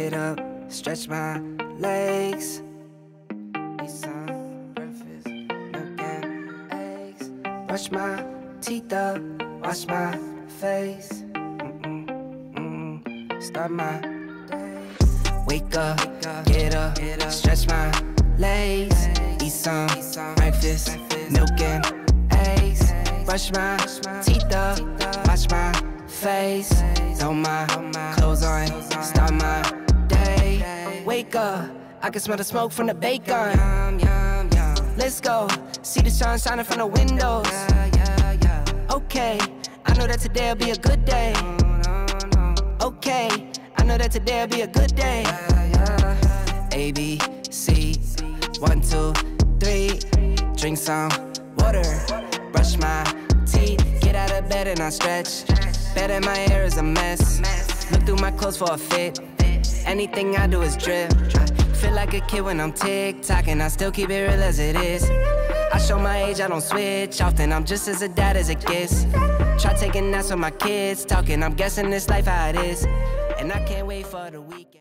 get up, stretch my legs. Eat some breakfast, milk and eggs. Brush my teeth up, wash my face. Start my day. Wake up, get up, stretch my legs. Eat some breakfast, milk and eggs. Brush my teeth up, wash my face. Throw my clothes on, start my day. Wake up, I can smell the smoke from the bacon. Let's go, see the sun shining from the windows. Okay, I know that today'll be a good day. Okay, I know that today'll be a good day. A, B, C, 1, 2, 3. Drink some water, brush my teeth, get out of bed and I stretch. Bed in my hair is a mess. Look through my clothes for a fit. Anything I do is drip. Feel like a kid when I'm tick-tocking, I still keep it real as it is. I show my age, I don't switch often, I'm just as a dad as it gets. Try taking naps with my kids, talking, I'm guessing this life how it is. And I can't wait for the weekend.